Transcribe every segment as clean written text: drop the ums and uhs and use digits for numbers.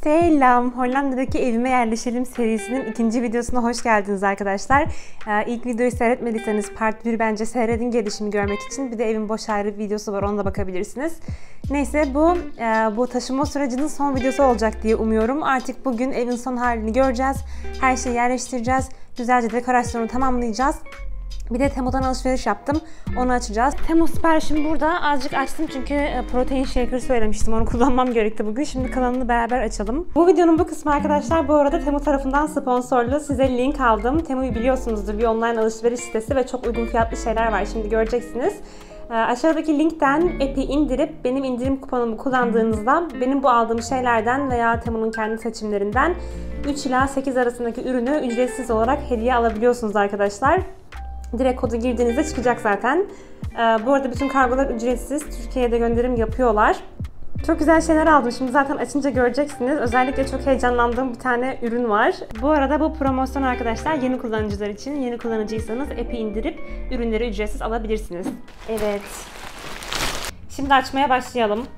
Selam, Hollanda'daki evime yerleşelim serisinin ikinci videosuna hoş geldiniz arkadaşlar. İlk videoyu seyretmediyseniz part 1 bence seyredin gelişimi görmek için. Bir de evin boş hali videosu var, ona da bakabilirsiniz. Neyse bu taşıma sürecinin son videosu olacak diye umuyorum. Artık bugün evin son halini göreceğiz. Her şeyi yerleştireceğiz. Güzelce dekorasyonu tamamlayacağız. Bir de Temu'dan alışveriş yaptım. Onu açacağız. Temu siparişimi burada azıcık açtım çünkü protein shaker söylemiştim. Onu kullanmam gerekti bugün. Şimdi kalanını beraber açalım. Bu videonun bu kısmı arkadaşlar bu arada Temu tarafından sponsorlu. Size link aldım. Temu'yu biliyorsunuzdur. Bir online alışveriş sitesi ve çok uygun fiyatlı şeyler var. Şimdi göreceksiniz. Aşağıdaki linkten app'i indirip benim indirim kuponumu kullandığınızda benim bu aldığım şeylerden veya Temu'nun kendi seçimlerinden 3 ila 8 arasındaki ürünü ücretsiz olarak hediye alabiliyorsunuz arkadaşlar. Direkt kodu girdiğinizde çıkacak zaten. Bu arada bütün kargolar ücretsiz. Türkiye'de gönderim yapıyorlar. Çok güzel şeyler aldım. Şimdi zaten açınca göreceksiniz. Özellikle çok heyecanlandığım bir tane ürün var. Bu arada bu promosyon arkadaşlar yeni kullanıcılar için. Yeni kullanıcıysanız app'i indirip ürünleri ücretsiz alabilirsiniz. Evet. Şimdi açmaya başlayalım.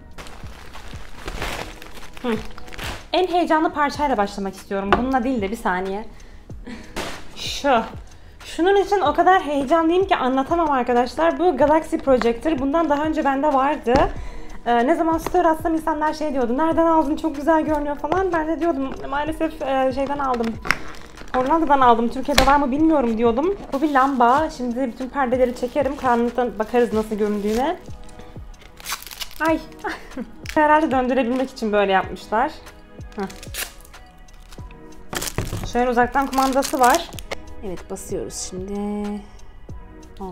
En heyecanlı parçayla başlamak istiyorum. Bununla değil de bir saniye. Şunun için o kadar heyecanlıyım ki anlatamam arkadaşlar. Bu Galaxy Projector. Bundan daha önce bende vardı. Ne zaman story atsam insanlar şey diyordu. Nereden aldın? Çok güzel görünüyor falan. Ben de diyordum maalesef şeyden aldım. Hollanda'dan aldım. Türkiye'de var mı bilmiyorum diyordum. Bu bir lamba. Şimdi bütün perdeleri çekerim. Karanlıktan bakarız nasıl göründüğüne. Ay. Herhalde döndürebilmek için böyle yapmışlar. Şöyle uzaktan kumandası var. Evet, basıyoruz şimdi. 10.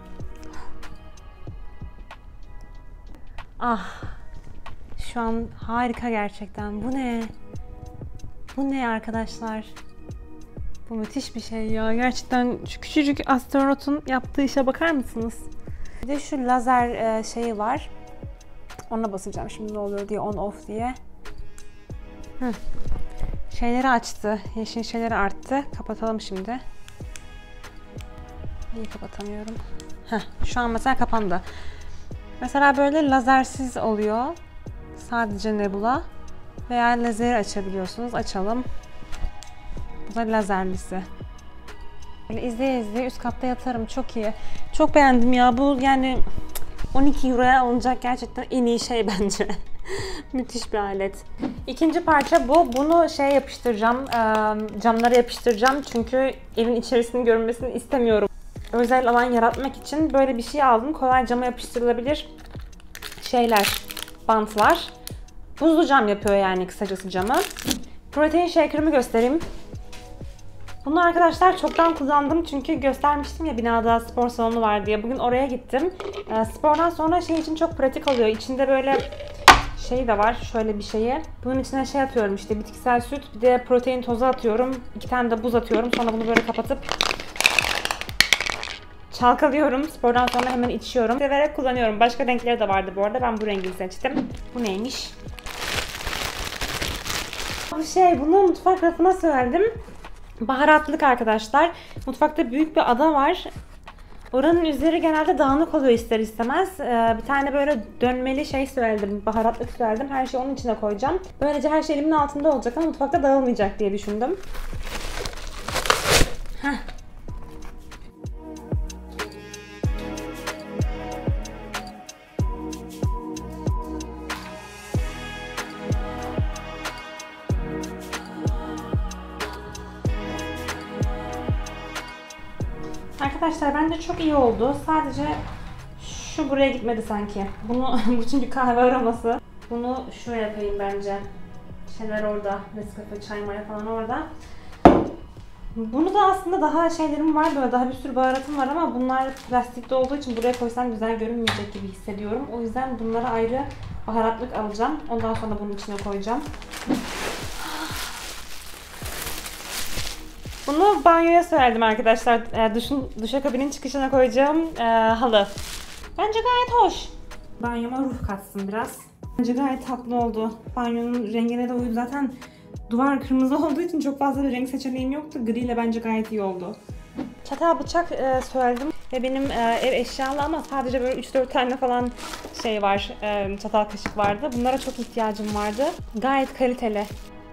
Şu an harika gerçekten. Bu ne? Bu ne arkadaşlar? Bu müthiş bir şey ya. Gerçekten şu küçücük astronotun yaptığı işe bakar mısınız? Bir de şu lazer şeyi var. Ona basacağım şimdi ne oluyor diye, on off diye. Şeyleri açtı. Yeşil şeyleri arttı. Kapatalım şimdi. Niye kapatamıyorum? Şu an mesela kapandı. Mesela böyle lazersiz oluyor. Sadece nebula. Veya lazeri açabiliyorsunuz. Açalım. Bu da lazerlisi. Böyle izleye üst katta yatarım. Çok iyi. Çok beğendim ya. Bu yani 12 euroya alınacak gerçekten en iyi şey bence. Müthiş bir alet. İkinci parça bu. Bunu yapıştıracağım. Camlara yapıştıracağım. Çünkü evin içerisinin görünmesini istemiyorum. Özel alan yaratmak için böyle bir şey aldım. Kolay cama yapıştırılabilir bantlar. Buzlu cam yapıyor yani kısacası camı. Protein shaker'ımı göstereyim. Bunu arkadaşlar çoktan kullandım çünkü göstermiştim ya binada spor salonu var diye. Bugün oraya gittim. Spordan sonra için çok pratik oluyor. İçinde böyle de var, şöyle bir şeyi. Bunun içine atıyorum işte bitkisel süt, bir de protein tozu atıyorum. 2 tane de buz atıyorum. Sonra bunu böyle kapatıp çalkalıyorum. Spordan sonra hemen içiyorum. Severek kullanıyorum. Başka renkleri de vardı bu arada. Ben bu rengi seçtim. Bu neymiş? Bunu mutfak rafına serdim. Baharatlık arkadaşlar. Mutfakta büyük bir ada var. Oranın üzeri genelde dağınık oluyor ister istemez. Bir tane böyle dönmeli söyledim. Baharatlık söyledim. Her şeyi onun içine koyacağım. Böylece her şey elimin altında olacak ama mutfakta dağılmayacak diye düşündüm. Arkadaşlar bence çok iyi oldu. Sadece şu buraya gitmedi sanki. Bu çünkü kahve aroması. Bunu şuraya koyayım bence. Şeyler orada. Nescafe, çay maya falan orada. Bunu da aslında daha şeylerim var böyle. Daha bir sürü baharatım var ama bunlar plastikte olduğu için buraya koysam güzel görünmeyecek gibi hissediyorum. O yüzden bunlara ayrı baharatlık alacağım. Ondan sonra bunun içine koyacağım. Bunu banyoya serdim arkadaşlar. Duşakabinin çıkışına koyacağım halı. Bence gayet hoş. Banyoma ruh katsın biraz. Bence gayet tatlı oldu. Banyonun rengine de uydu. Zaten duvar kırmızı olduğu için çok fazla bir renk seçeneğim yoktu. Gri ile bence gayet iyi oldu. Çatal bıçak söyledim. Ve benim ev eşyalı ama sadece böyle 3-4 tane falan var. Çatal kaşık vardı. Bunlara çok ihtiyacım vardı. Gayet kaliteli.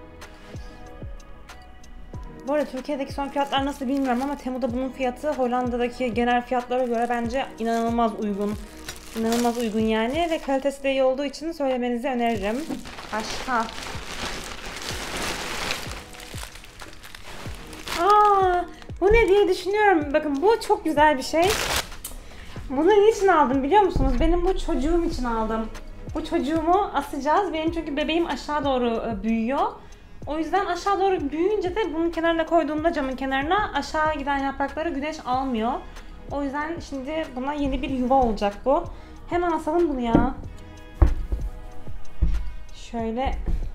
Bu arada Türkiye'deki son fiyatlar nasıl bilmiyorum ama Temu'da bunun fiyatı Hollanda'daki genel fiyatlara göre bence inanılmaz uygun. İnanılmaz uygun yani ve kalitesi de iyi olduğu için söylemenizi öneririm. Başka. Bu ne diye düşünüyorum. Bakın bu çok güzel bir şey. Bunu niçin aldım biliyor musunuz? Benim bu çocuğum için aldım. Bu çocuğumu asacağız. Benim çünkü bebeğim aşağı doğru büyüyor. O yüzden aşağı doğru büyüyünce de bunun kenarına koyduğumda camın kenarına aşağı giden yaprakları güneş almıyor. O yüzden şimdi buna yeni bir yuva olacak bu. Hemen asalım bunu ya. Şöyle.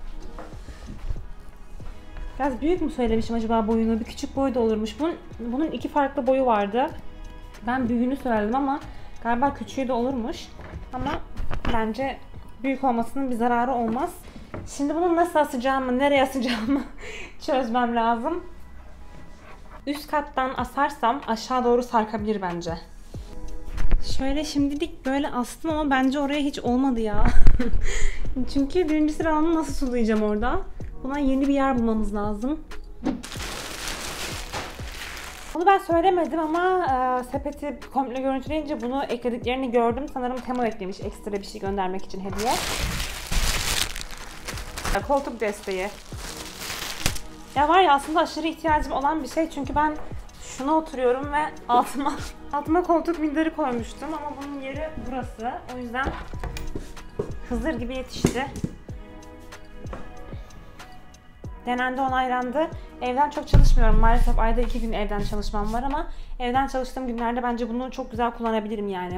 Biraz büyük mü söylemişim acaba boyunu? Bir küçük boyu da olurmuş. Bunun iki farklı boyu vardı. Ben büyüğünü söyledim ama galiba küçüğü de olurmuş. Ama bence büyük olmasının bir zararı olmaz. Şimdi bunu nasıl asacağımı, nereye asacağımı çözmem lazım. Üst kattan asarsam aşağı doğru sarkabilir bence. Şöyle şimdilik böyle astım ama bence oraya hiç olmadı ya. Çünkü birinci sıranı nasıl sulayacağım orada? Buna yeni bir yer bulmamız lazım. Bunu ben söylemedim ama sepeti komple görüntüleyince bunu eklediklerini gördüm. Sanırım Temu eklemiş ekstra bir şey göndermek için hediye. Koltuk desteği. Ya var ya aslında aşırı ihtiyacım olan bir şey çünkü ben şuna oturuyorum ve altıma koltuk minderi koymuştum ama bunun yeri burası. O yüzden Hızır gibi yetişti. Denendi, onaylandı. Evden çok çalışmıyorum. Maalesef ayda 2 gün evden çalışmam var ama evden çalıştığım günlerde bence bunu çok güzel kullanabilirim yani.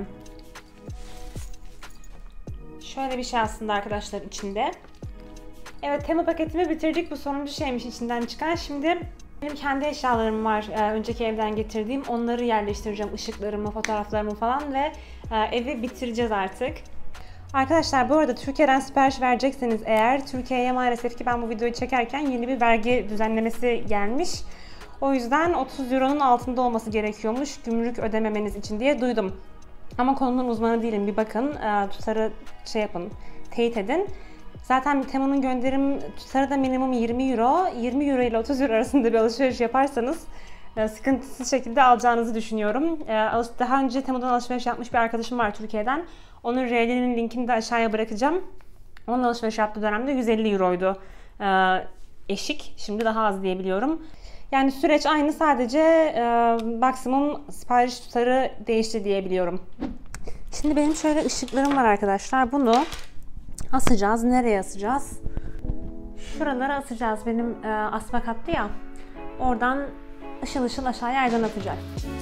Şöyle bir şey aslında arkadaşlar içinde. Evet, Temu paketimi bitirdik. Bu sonuncu şeymiş içinden çıkan. Şimdi benim kendi eşyalarım var. Önceki evden getirdiğim. Onları yerleştireceğim. Işıklarımı, fotoğraflarımı falan ve evi bitireceğiz artık. Arkadaşlar bu arada Türkiye'den sipariş verecekseniz eğer Türkiye'ye maalesef ki ben bu videoyu çekerken yeni bir vergi düzenlemesi gelmiş. O yüzden 30 euronun altında olması gerekiyormuş gümrük ödememeniz için diye duydum. Ama konunun uzmanı değilim. Bir bakın, tutarı şey yapın, teyit edin. Zaten Temu'nun gönderim tutarı da minimum 20 euro. 20 euro ile 30 euro arasında bir alışveriş yaparsanız sıkıntısız şekilde alacağınızı düşünüyorum. Daha önce Temu'dan alışveriş yapmış bir arkadaşım var Türkiye'den. Onun RL'nin linkini de aşağıya bırakacağım. Onun alışveriş yaptığı dönemde 150 euroydu eşik. Şimdi daha az diyebiliyorum. Yani süreç aynı, sadece maksimum sipariş tutarı değişti diyebiliyorum. Şimdi benim şöyle ışıklarım var arkadaşlar. Bunu asacağız. Nereye asacağız? Şuralara asacağız. Benim asma katlı ya. Oradan ışıl ışıl aşağıya aydınlatacak.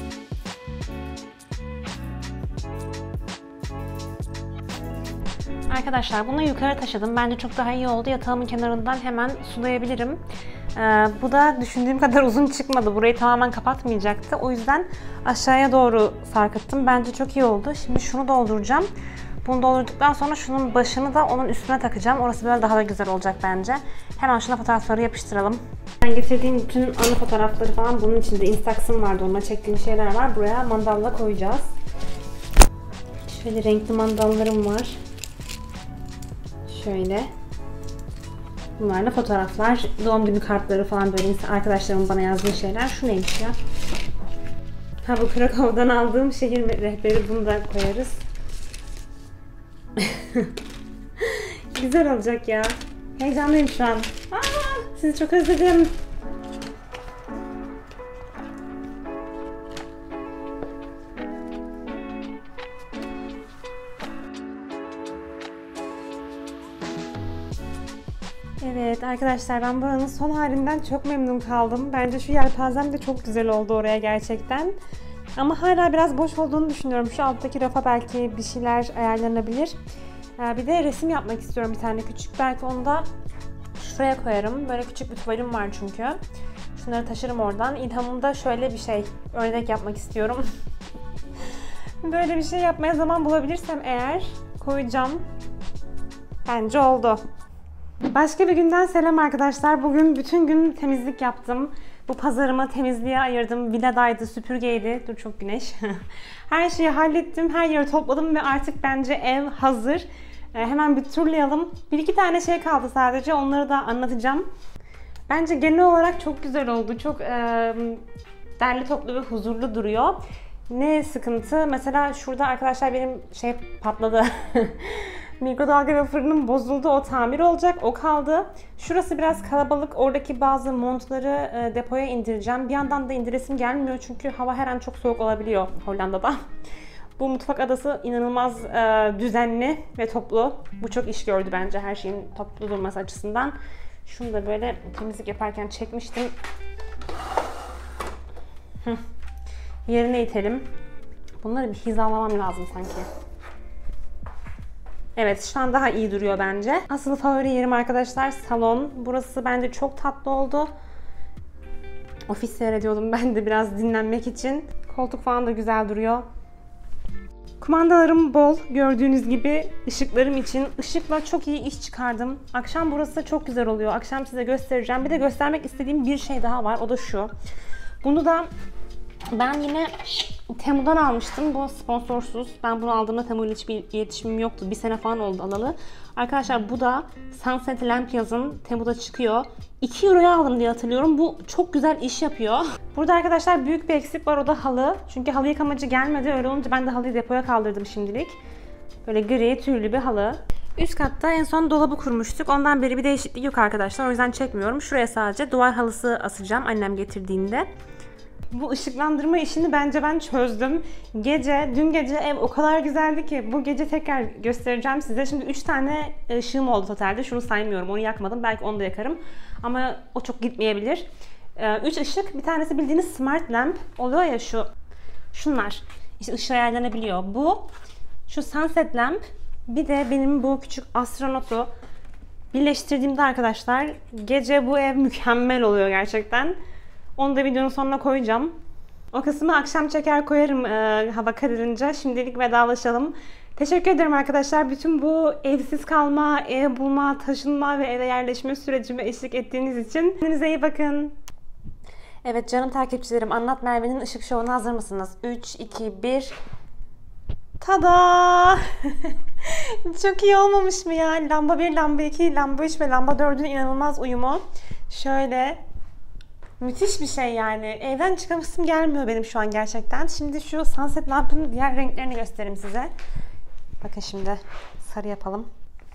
Arkadaşlar bunu yukarı taşıdım. Bence çok daha iyi oldu. Yatağımın kenarından hemen sulayabilirim. Bu da düşündüğüm kadar uzun çıkmadı. Burayı tamamen kapatmayacaktı. O yüzden aşağıya doğru sarkıttım. Bence çok iyi oldu. Şimdi şunu dolduracağım. Bunu doldurduktan sonra şunun başını da onun üstüne takacağım. Orası böyle daha da güzel olacak bence. Hemen şuna fotoğrafları yapıştıralım. Ben getirdiğim bütün ana fotoğrafları falan bunun içinde. Instax'ım vardı. Onunla çektiğim şeyler var. Buraya mandalla koyacağız. Şöyle renkli mandallarım var. Şöyle. Bunlar da fotoğraflar, doğum günü kartları falan, böyle arkadaşlarımın bana yazdığı şeyler. Şu neymiş ya? Ha, bu Krakow'dan aldığım şehir rehberi, bunu da koyarız. Güzel olacak ya. Heyecanlıyım şu an. Sizi çok özledim. Evet arkadaşlar, ben buranın son halinden çok memnun kaldım. Bence şu yelpazem de çok güzel oldu oraya gerçekten. Ama hala biraz boş olduğunu düşünüyorum. Şu alttaki rafa belki bir şeyler ayarlanabilir. Bir de resim yapmak istiyorum bir tane küçük. Belki onu da şuraya koyarım. Böyle küçük bir tuvalim var çünkü. Şunları taşırım oradan. İlhamımda şöyle bir şey, örnek yapmak istiyorum. Böyle bir şey yapmaya zaman bulabilirsem eğer koyacağım. Bence oldu. Başka bir günden selam arkadaşlar. Bugün bütün gün temizlik yaptım. Bu pazarımı temizliğe ayırdım. Villadaydı, süpürgeydi. Dur, çok güneş. Her şeyi hallettim. Her yeri topladım ve artık bence ev hazır. Hemen bir turlayalım. Bir iki tane şey kaldı sadece. Onları da anlatacağım. Bence genel olarak çok güzel oldu. Çok derli toplu ve huzurlu duruyor. Ne sıkıntı? Mesela şurada arkadaşlar benim patladı. Mikrodalga ve fırınım bozuldu. O tamir olacak. O kaldı. Şurası biraz kalabalık. Oradaki bazı montları depoya indireceğim. Bir yandan da indiresim gelmiyor. Çünkü hava her an çok soğuk olabiliyor Hollanda'da. Bu mutfak adası inanılmaz düzenli ve toplu. Bu çok iş gördü bence her şeyin toplu durması açısından. Şunu da böyle temizlik yaparken çekmiştim. Yerine itelim. Bunları bir hizalamam lazım sanki. Evet, şu an daha iyi duruyor bence. Asıl favori yerim arkadaşlar salon. Burası bence çok tatlı oldu. Ofis seyrediyordum ben de biraz dinlenmek için. Koltuk falan da güzel duruyor. Kumandalarım bol. Gördüğünüz gibi ışıklarım için. Işıkla çok iyi iş çıkardım. Akşam burası çok güzel oluyor. Akşam size göstereceğim. Bir de göstermek istediğim bir şey daha var. O da şu. Bunu da ben yine Temu'dan almıştım. Bu sponsorsuz. Ben bunu aldığımda Temu'yla hiçbir iletişimim yoktu. Bir sene falan oldu alalı. Arkadaşlar bu da Sunset Lamp yazın Temu'da çıkıyor. 2 euroya aldım diye hatırlıyorum. Bu çok güzel iş yapıyor. Burada arkadaşlar büyük bir eksik var, o da halı. Çünkü halı yıkamacı gelmedi. Öyle olunca ben de halıyı depoya kaldırdım şimdilik. Böyle gri tüylü bir halı. Üst katta en son dolabı kurmuştuk. Ondan beri bir değişiklik yok arkadaşlar. O yüzden çekmiyorum. Şuraya sadece duvar halısı asacağım annem getirdiğinde. Bu ışıklandırma işini bence ben çözdüm. Dün gece ev o kadar güzeldi ki bu gece tekrar göstereceğim size. Şimdi 3 tane ışığım oldu totalde. Şunu saymıyorum, onu yakmadım. Belki onu da yakarım. Ama o çok gitmeyebilir. 3 ışık. Bir tanesi bildiğiniz smart lamp oluyor ya, şunlar. İşte ışığı ayarlanabiliyor. Bu, şu sunset lamp. Bir de benim bu küçük astronotu birleştirdiğimde arkadaşlar gece bu ev mükemmel oluyor gerçekten. Onu da videonun sonuna koyacağım. O kısmı akşam çeker koyarım hava kararınca. Şimdilik vedalaşalım. Teşekkür ederim arkadaşlar. Bütün bu evsiz kalma, ev bulma, taşınma ve eve yerleşme sürecime eşlik ettiğiniz için. Kendinize iyi bakın. Evet canım takipçilerim, Anlat Merve'nin ışık şovuna hazır mısınız? 3, 2, 1. Tada! Çok iyi olmamış mı ya? Lamba 1, lamba 2, lamba 3 ve lamba 4'ün inanılmaz uyumu. Şöyle. Müthiş bir şey yani. Evden çıkamasım gelmiyor benim şu an gerçekten. Şimdi şu sunset lampının diğer renklerini göstereyim size. Bakın şimdi sarı yapalım.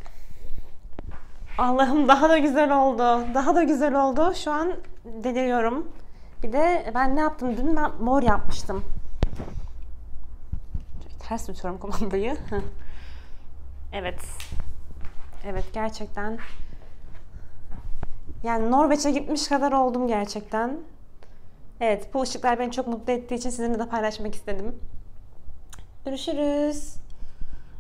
Allah'ım daha da güzel oldu. Daha da güzel oldu. Şu an deliriyorum. Bir de ben ne yaptım? Dün ben mor yapmıştım. Ters tutuyorum kumandayı. Evet. Evet gerçekten. Yani Norveç'e gitmiş kadar oldum gerçekten. Evet, bu ışıklar beni çok mutlu ettiği için sizinle de paylaşmak istedim. Görüşürüz.